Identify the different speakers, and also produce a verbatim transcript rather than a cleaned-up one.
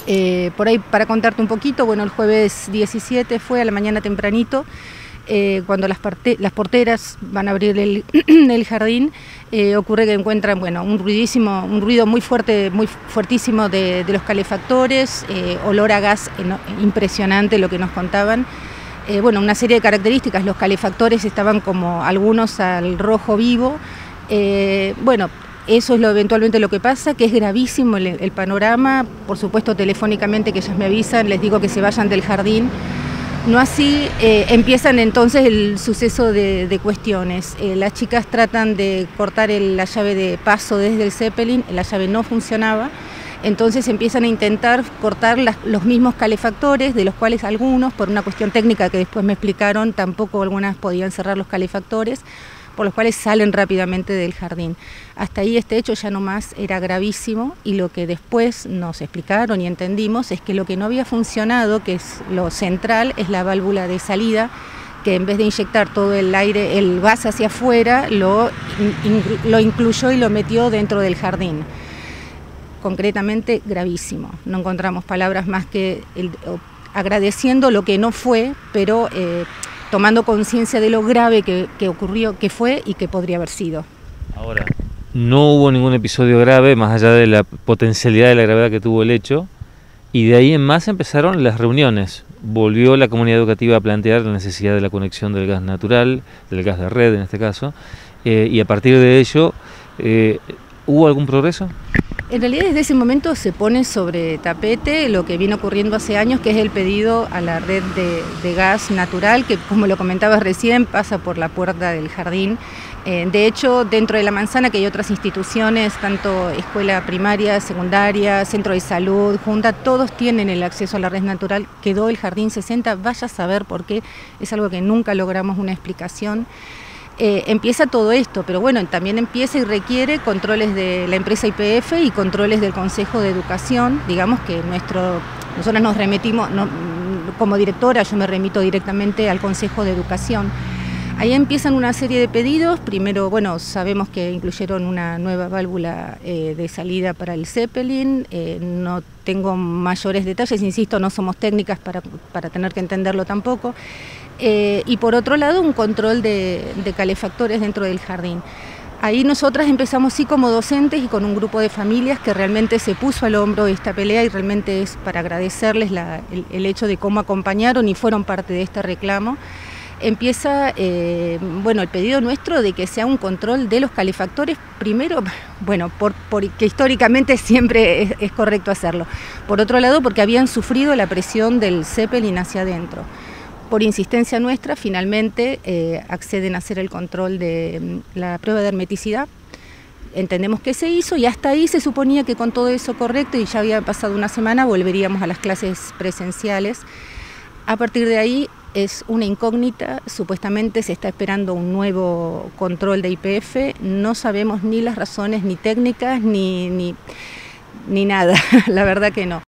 Speaker 1: Eh, por ahí, para contarte un poquito, bueno, el jueves diecisiete fue a la mañana tempranito, eh, cuando las, parte, las porteras van a abrir el, el jardín, eh, ocurre que encuentran, bueno, un ruidísimo, un ruido muy fuerte, muy fuertísimo de, de los calefactores, eh, olor a gas eh, impresionante lo que nos contaban. Eh, bueno, una serie de características, los calefactores estaban como algunos al rojo vivo, eh, bueno, eso es lo eventualmente lo que pasa, que es gravísimo el, el panorama. Por supuesto, telefónicamente que ellas me avisan, les digo que se vayan del jardín. No así, eh, empiezan entonces el suceso de, de cuestiones. Eh, las chicas tratan de cortar el, la llave de paso desde el Zeppelin, la llave no funcionaba. Entonces empiezan a intentar cortar las, los mismos calefactores, de los cuales algunos, por una cuestión técnica que después me explicaron, tampoco algunas podían cerrar los calefactores, por los cuales salen rápidamente del jardín. Hasta ahí este hecho ya no más era gravísimo, y lo que después nos explicaron y entendimos es que lo que no había funcionado, que es lo central, es la válvula de salida, que en vez de inyectar todo el aire, el gas hacia afuera, lo, in, lo incluyó y lo metió dentro del jardín. Concretamente gravísimo. No encontramos palabras más que el, agradeciendo lo que no fue, pero eh, tomando conciencia de lo grave que, que ocurrió, que fue y que podría haber sido.
Speaker 2: Ahora, no hubo ningún episodio grave, más allá de la potencialidad de la gravedad que tuvo el hecho, y de ahí en más empezaron las reuniones. Volvió la comunidad educativa a plantear la necesidad de la conexión del gas natural, del gas de red en este caso, eh, y a partir de ello, eh, ¿hubo algún progreso?
Speaker 1: En realidad desde ese momento se pone sobre tapete lo que viene ocurriendo hace años, que es el pedido a la red de, de gas natural, que como lo comentabas recién, pasa por la puerta del jardín. Eh, de hecho, dentro de La Manzana, que hay otras instituciones, tanto escuela primaria, secundaria, centro de salud, junta, todos tienen el acceso a la red natural. Quedó el Jardín sesenta, vaya a saber por qué, es algo que nunca logramos una explicación. Eh, empieza todo esto, pero bueno, también empieza y requiere controles de la empresa Y P F y controles del Consejo de Educación. Digamos que nuestro, nosotros nos remitimos, no, como directora yo me remito directamente al Consejo de Educación. Ahí empiezan una serie de pedidos. Primero, bueno, sabemos que incluyeron una nueva válvula eh, de salida para el Zeppelin. Eh, no tengo mayores detalles, insisto, no somos técnicas para, para tener que entenderlo tampoco. Eh, y por otro lado, un control de, de calefactores dentro del jardín. Ahí nosotras empezamos sí como docentes y con un grupo de familias que realmente se puso al hombro esta pelea, y realmente es para agradecerles la, el, el hecho de cómo acompañaron y fueron parte de este reclamo. Empieza, eh, bueno, el pedido nuestro de que sea un control de los calefactores, primero, bueno, por, porque históricamente siempre es, es correcto hacerlo. Por otro lado, porque habían sufrido la presión del Zeppelin hacia adentro. Por insistencia nuestra, finalmente eh, acceden a hacer el control de la prueba de hermeticidad. Entendemos que se hizo y hasta ahí se suponía que con todo eso correcto, y ya había pasado una semana, volveríamos a las clases presenciales. A partir de ahí es una incógnita, supuestamente se está esperando un nuevo control de Y P F, no sabemos ni las razones ni técnicas ni, ni, ni nada, la verdad que no.